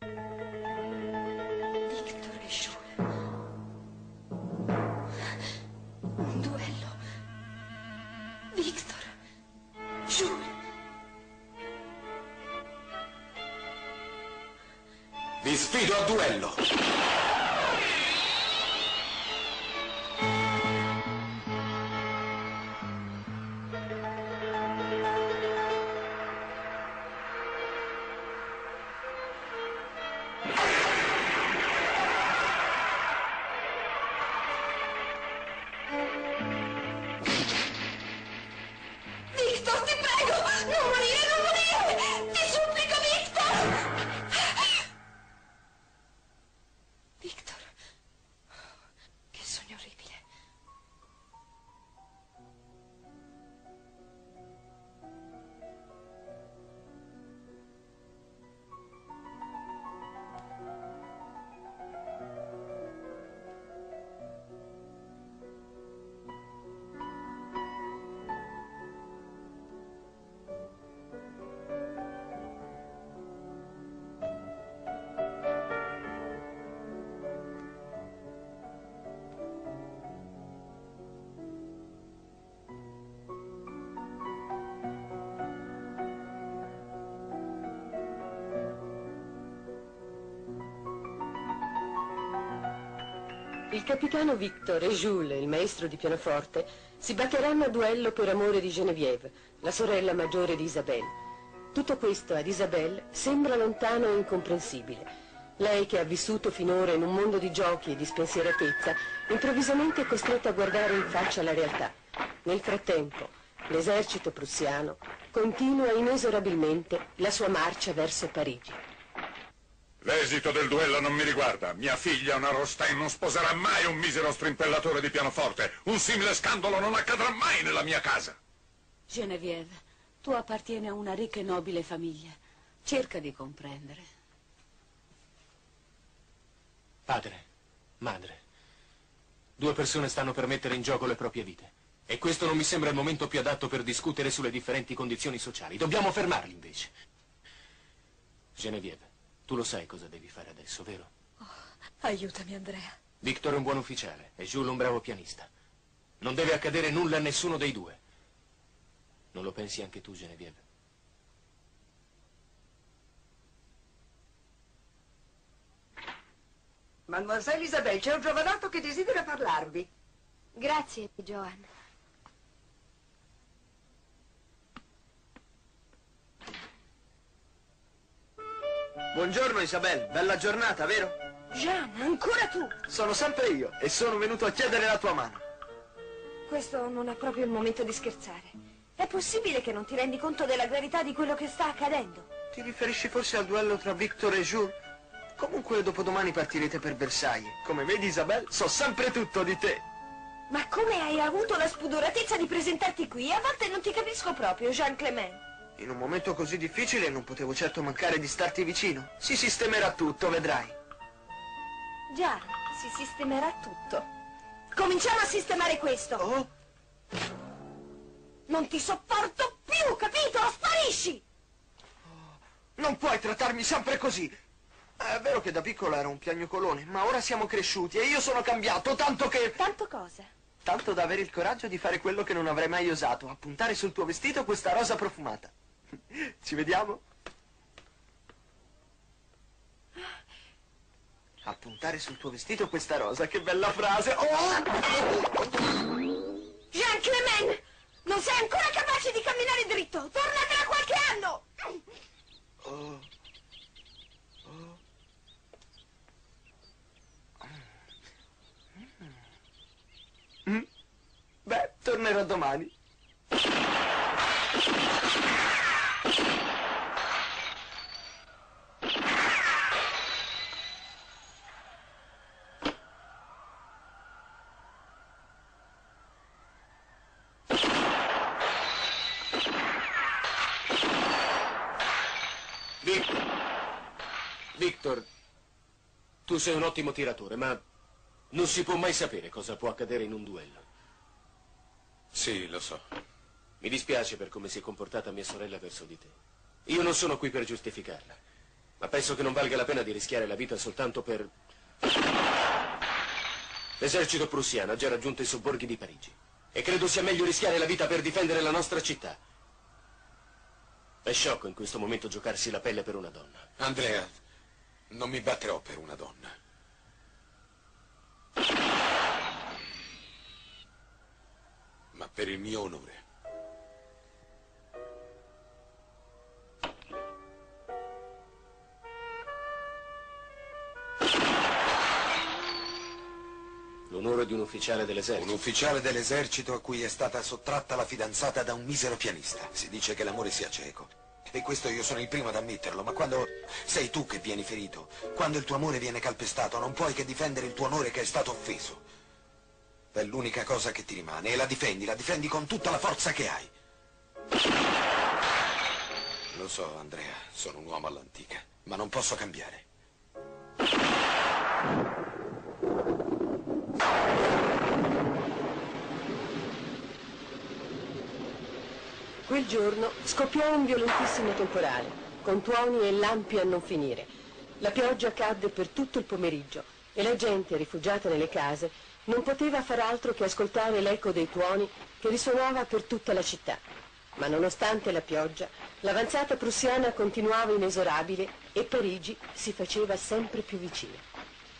Victor e Jules. Un duello. Victor, Jules. Vi sfido a duello. Victor, ti prego! Non morire, non morire! Ti supplico, Victor! Victor, che sogno orribile. Il capitano Victor e Jules, il maestro di pianoforte, si batteranno a duello per amore di Geneviève, la sorella maggiore di Isabelle. Tutto questo ad Isabelle sembra lontano e incomprensibile. Lei, che ha vissuto finora in un mondo di giochi e di spensieratezza, improvvisamente è costretta a guardare in faccia la realtà. Nel frattempo, l'esercito prussiano continua inesorabilmente la sua marcia verso Parigi. L'esito del duello non mi riguarda. Mia figlia, una Rostein, non sposerà mai un misero strimpellatore di pianoforte. Un simile scandalo non accadrà mai nella mia casa. Geneviève, tu appartieni a una ricca e nobile famiglia. Cerca di comprendere. Padre, madre, due persone stanno per mettere in gioco le proprie vite. E questo non mi sembra il momento più adatto per discutere sulle differenti condizioni sociali. Dobbiamo fermarli, invece. Geneviève, tu lo sai cosa devi fare adesso, vero? Oh, aiutami, Andrea. Victor è un buon ufficiale e Jules un bravo pianista. Non deve accadere nulla a nessuno dei due. Non lo pensi anche tu, Geneviève? Mademoiselle Isabelle, c'è un giovanotto che desidera parlarvi. Grazie, Joan. Buongiorno Isabelle, bella giornata, vero? Jean, ancora tu? Sono sempre io e sono venuto a chiedere la tua mano. Questo non è proprio il momento di scherzare. È possibile che non ti rendi conto della gravità di quello che sta accadendo? Ti riferisci forse al duello tra Victor e Jules? Comunque dopodomani partirete per Versailles. Come vedi Isabelle, so sempre tutto di te. Ma come hai avuto la spudoratezza di presentarti qui? A volte non ti capisco proprio, Jean Clément. In un momento così difficile non potevo certo mancare di starti vicino. Si sistemerà tutto, vedrai. Già, si sistemerà tutto. Cominciamo a sistemare questo. Oh? Non ti sopporto più, capito? Sparisci! Non puoi trattarmi sempre così. È vero che da piccolo ero un piagnucolone, ma ora siamo cresciuti e io sono cambiato, tanto che... Tanto cosa? Tanto da avere il coraggio di fare quello che non avrei mai osato, appuntare sul tuo vestito questa rosa profumata. Ci vediamo? Appuntare sul tuo vestito questa rosa, che bella frase! Oh! Jean Clément! Non sei ancora capace di camminare dritto! Torna tra qualche anno! Oh. Beh, tornerò domani. Victor, tu sei un ottimo tiratore, ma non si può mai sapere cosa può accadere in un duello. Sì, lo so. Mi dispiace per come si è comportata mia sorella verso di te. Io non sono qui per giustificarla. Ma penso che non valga la pena di rischiare la vita soltanto per... L'esercito prussiano ha già raggiunto i sobborghi di Parigi. E credo sia meglio rischiare la vita per difendere la nostra città. È sciocco in questo momento giocarsi la pelle per una donna. Andrea, non mi batterò per una donna. Ma per il mio onore. L'onore di un ufficiale dell'esercito. Un ufficiale dell'esercito a cui è stata sottratta la fidanzata da un misero pianista. Si dice che l'amore sia cieco. E questo io sono il primo ad ammetterlo, ma quando sei tu che vieni ferito, quando il tuo amore viene calpestato, non puoi che difendere il tuo onore che è stato offeso. È l'unica cosa che ti rimane e la difendi con tutta la forza che hai. Lo so, Andrea, sono un uomo all'antica, ma non posso cambiare. Quel giorno scoppiò un violentissimo temporale, con tuoni e lampi a non finire. La pioggia cadde per tutto il pomeriggio e la gente, rifugiata nelle case, non poteva far altro che ascoltare l'eco dei tuoni che risuonava per tutta la città. Ma nonostante la pioggia, l'avanzata prussiana continuava inesorabile e Parigi si faceva sempre più vicina.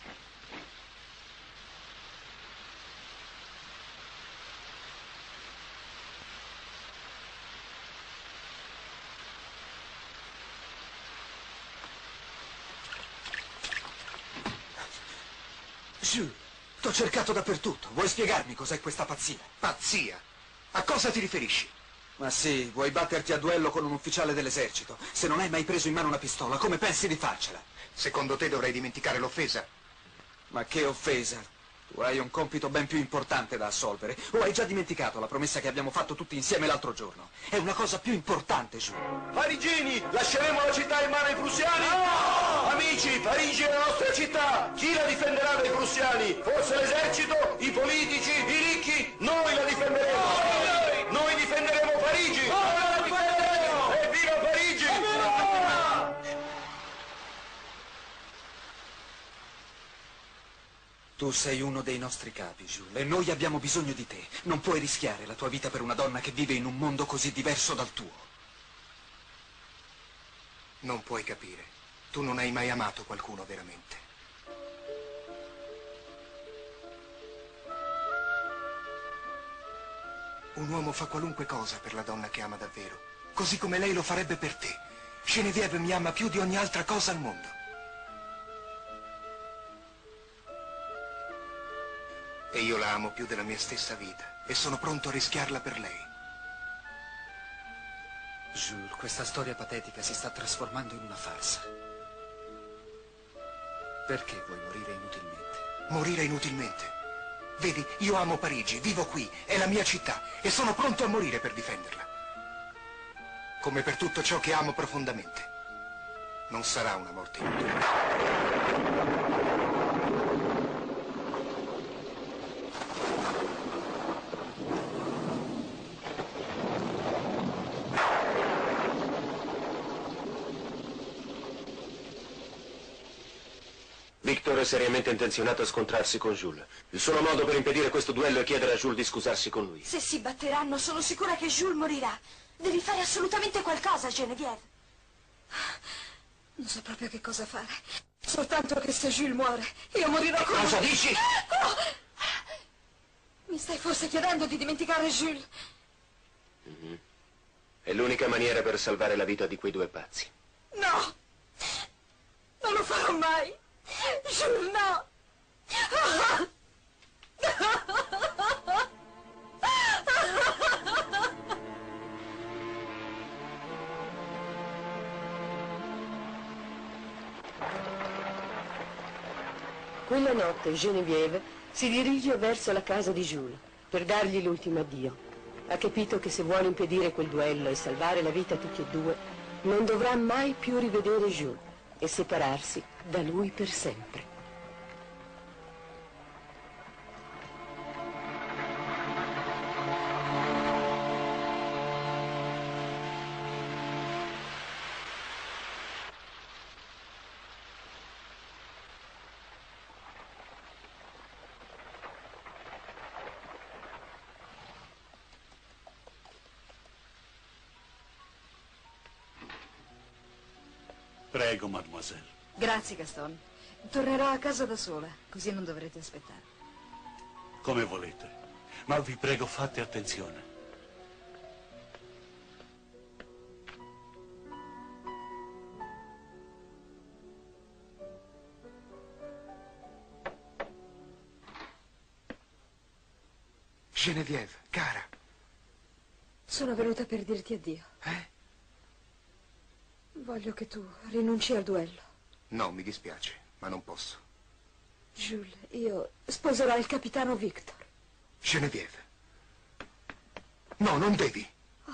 Jules, t'ho cercato dappertutto. Vuoi spiegarmi cos'è questa pazzia? Pazzia? A cosa ti riferisci? Ma sì, vuoi batterti a duello con un ufficiale dell'esercito. Se non hai mai preso in mano una pistola, come pensi di farcela? Secondo te dovrei dimenticare l'offesa? Ma che offesa! Tu hai un compito ben più importante da assolvere. O hai già dimenticato la promessa che abbiamo fatto tutti insieme l'altro giorno? È una cosa più importante, Jules. Parigini, lasceremo la città in mano ai prussiani? No! Amici, Parigi è la nostra città. Chi la difenderà dai prussiani? Forse l'esercito, i politici, i ricchi? Noi la difenderemo. Noi difenderemo Parigi. Evviva Parigi! Tu sei uno dei nostri capi, Jules, e noi abbiamo bisogno di te. Non puoi rischiare la tua vita per una donna che vive in un mondo così diverso dal tuo. Non puoi capire. Tu non hai mai amato qualcuno veramente. Un uomo fa qualunque cosa per la donna che ama davvero, così come lei lo farebbe per te. Geneviève mi ama più di ogni altra cosa al mondo. E io la amo più della mia stessa vita e sono pronto a rischiarla per lei. Jules, questa storia patetica si sta trasformando in una farsa. Perché vuoi morire inutilmente? Morire inutilmente? Vedi, io amo Parigi, vivo qui, è la mia città e sono pronto a morire per difenderla. Come per tutto ciò che amo profondamente. Non sarà una morte inutile. Victor è seriamente intenzionato a scontrarsi con Jules. Il solo modo per impedire questo duello è chiedere a Jules di scusarsi con lui. Se si batteranno, sono sicura che Jules morirà. Devi fare assolutamente qualcosa, Geneviève. Non so proprio che cosa fare. Soltanto che se Jules muore, io morirò con lui. Cosa dici? Oh! Mi stai forse chiedendo di dimenticare Jules? È l'unica maniera per salvare la vita di quei due pazzi. No! Non lo farò mai! Jules, no! Quella notte Geneviève si dirige verso la casa di Jules per dargli l'ultimo addio. Ha capito che se vuole impedire quel duello e salvare la vita a tutti e due, non dovrà mai più rivedere Jules e separarsi da lui per sempre. Prego, mademoiselle. Grazie, Gaston. Tornerò a casa da sola, così non dovrete aspettare. Come volete. Ma vi prego, fate attenzione. Geneviève, cara. Sono venuta per dirti addio. Voglio che tu rinunci al duello. No, mi dispiace, ma non posso. Jules, io sposerò il capitano Victor. Geneviève. No, non devi.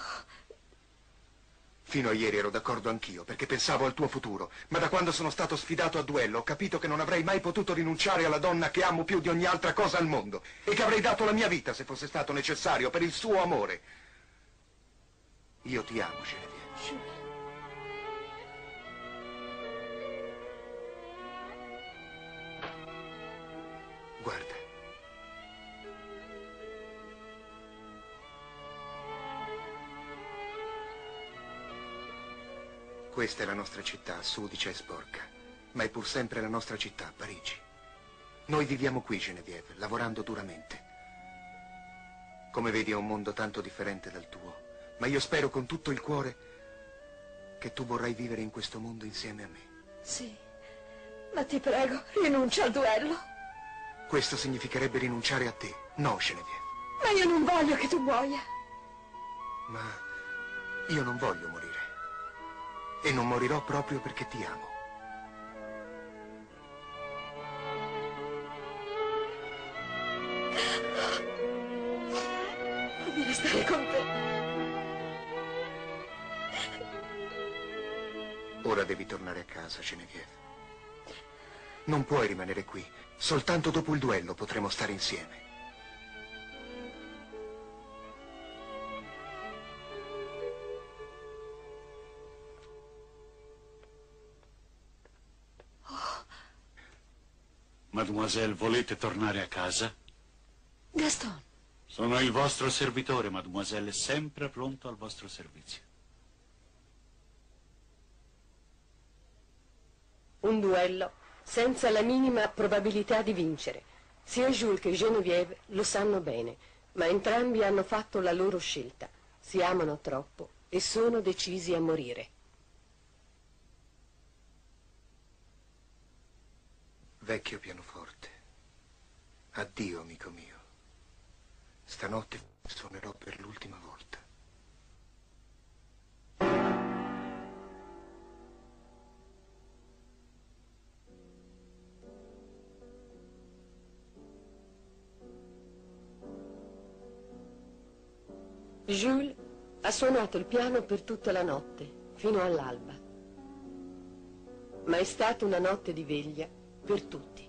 Fino a ieri ero d'accordo anch'io, perché pensavo al tuo futuro. Ma da quando sono stato sfidato a duello, ho capito che non avrei mai potuto rinunciare alla donna che amo più di ogni altra cosa al mondo. E che avrei dato la mia vita, se fosse stato necessario, per il suo amore. Io ti amo, Geneviève. Jules. Guarda. Questa è la nostra città, sudicia e sporca, ma è pur sempre la nostra città, Parigi. Noi viviamo qui, Geneviève, lavorando duramente. Come vedi è un mondo tanto differente dal tuo, ma io spero con tutto il cuore che tu vorrai vivere in questo mondo insieme a me. Sì, ma ti prego, rinuncia al duello. Questo significherebbe rinunciare a te, no, Geneviève. Ma io non voglio che tu muoia. Ma io non voglio morire. E non morirò proprio perché ti amo. Voglio restare con te. Ora devi tornare a casa, Geneviève. Non puoi rimanere qui. Soltanto dopo il duello potremo stare insieme. Mademoiselle, volete tornare a casa? Gaston. Sono il vostro servitore, mademoiselle, sempre pronto al vostro servizio. Un duello senza la minima probabilità di vincere. Sia Jules che Geneviève lo sanno bene, ma entrambi hanno fatto la loro scelta. Si amano troppo e sono decisi a morire. Vecchio pianoforte, addio amico mio. Stanotte suonerò per l'ultima volta. Jules ha suonato il piano per tutta la notte, fino all'alba. Ma è stata una notte di veglia per tutti.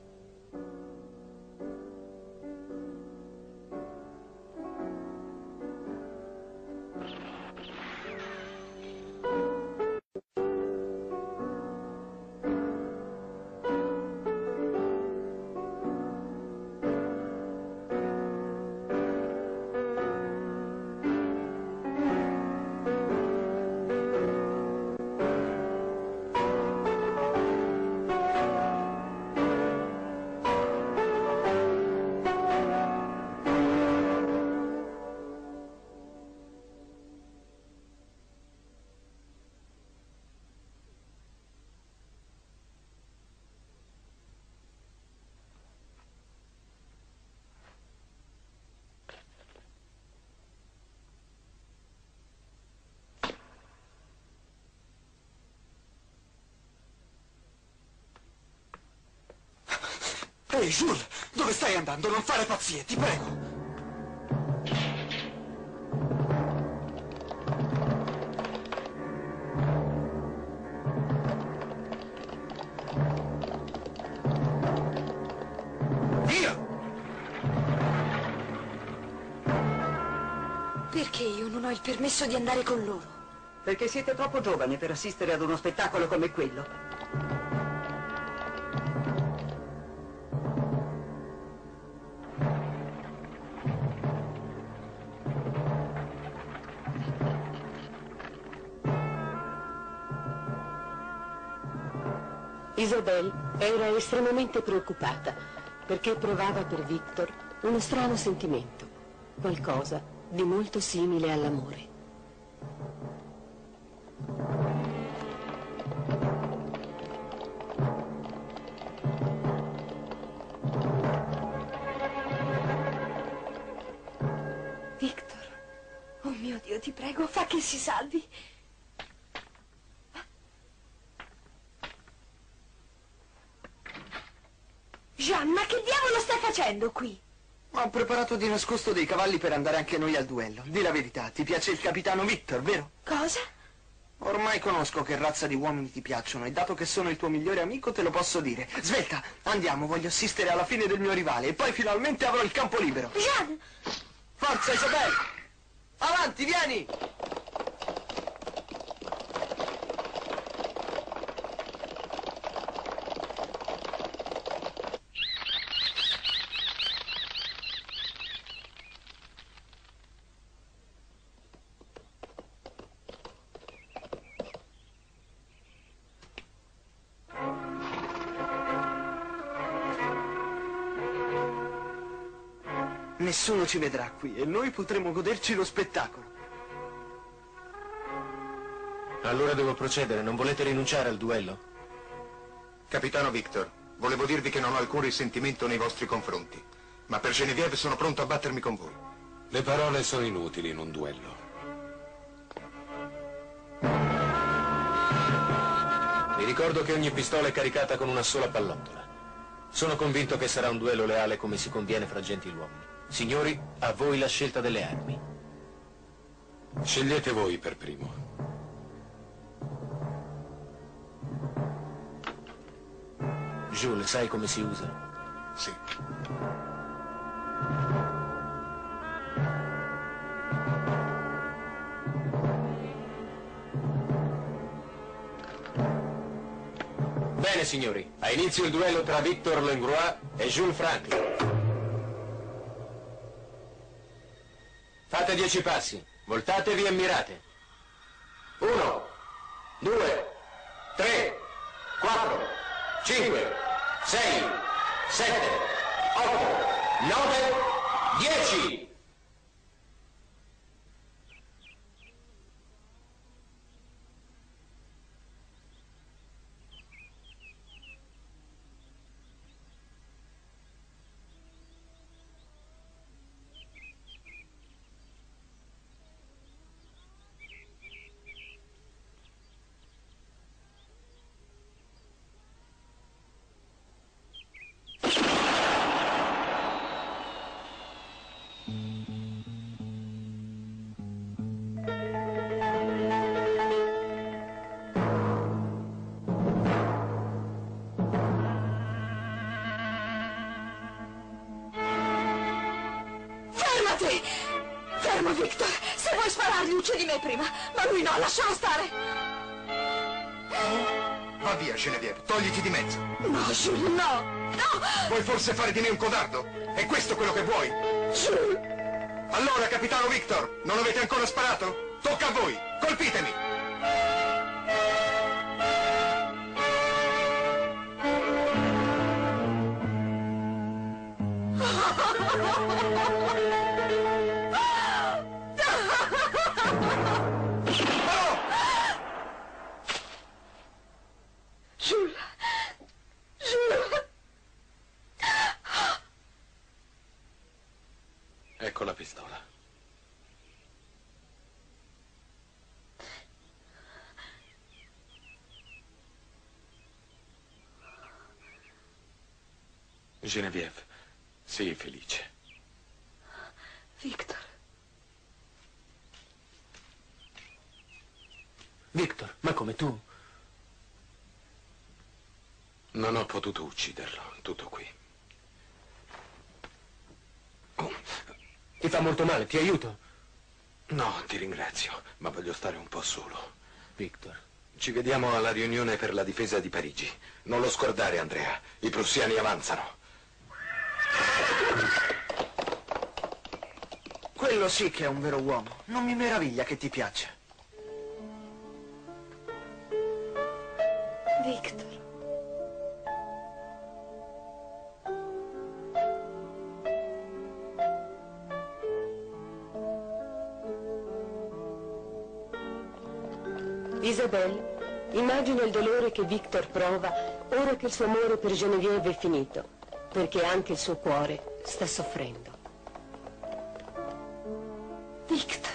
Ehi, Jules, dove stai andando? Non fare pazzie, ti prego. Via! Perché io non ho il permesso di andare con loro? Perché siete troppo giovani per assistere ad uno spettacolo come quello. Isabelle era estremamente preoccupata perché provava per Victor uno strano sentimento, qualcosa di molto simile all'amore. Victor, oh mio Dio, ti prego, fa che si salvi. Jean, ma che diavolo stai facendo qui? Ho preparato di nascosto dei cavalli per andare anche noi al duello. Di la verità, ti piace il capitano Victor, vero? Cosa? Ormai conosco che razza di uomini ti piacciono e dato che sono il tuo migliore amico te lo posso dire. Svelta, andiamo, voglio assistere alla fine del mio rivale e poi finalmente avrò il campo libero. Jean! Forza Isabelle! Avanti, vieni! Nessuno ci vedrà qui e noi potremo goderci lo spettacolo. Allora devo procedere, non volete rinunciare al duello? Capitano Victor, volevo dirvi che non ho alcun risentimento nei vostri confronti, ma per Geneviève sono pronto a battermi con voi. Le parole sono inutili in un duello. Vi ricordo che ogni pistola è caricata con una sola pallottola. Sono convinto che sarà un duello leale come si conviene fra gentiluomini. Signori, a voi la scelta delle armi. Scegliete voi per primo. Jules, sai come si usano? Sì. Bene, signori, ha inizio il duello tra Victor Langlois e Jules Franklin. Fate 10 passi, voltatevi e mirate. 1, 2, 3, 4, 5, 6, 7, 8, 9, 10. Fermo, Victor! Se vuoi sparargli, uccidi me prima! Ma lui no, lascialo stare! Va via, Geneviève, togliti di mezzo. No, Jules, no! No! Vuoi forse fare di me un codardo? È questo quello che vuoi? Jules! Allora, capitano Victor, non avete ancora sparato? Tocca a voi, colpitemi! Ecco la pistola. Geneviève, sii felice. Victor. Victor, ma come tu? Non ho potuto ucciderlo, tutto qui. Ti fa molto male, ti aiuto? No, ti ringrazio, ma voglio stare un po' solo. Victor. Ci vediamo alla riunione per la difesa di Parigi. Non lo scordare, Andrea. I prussiani avanzano. Quello sì che è un vero uomo. Non mi meraviglia che ti piaccia. Victor. Isabelle immagina il dolore che Victor prova ora che il suo amore per Geneviève è finito, perché anche il suo cuore sta soffrendo. Victor.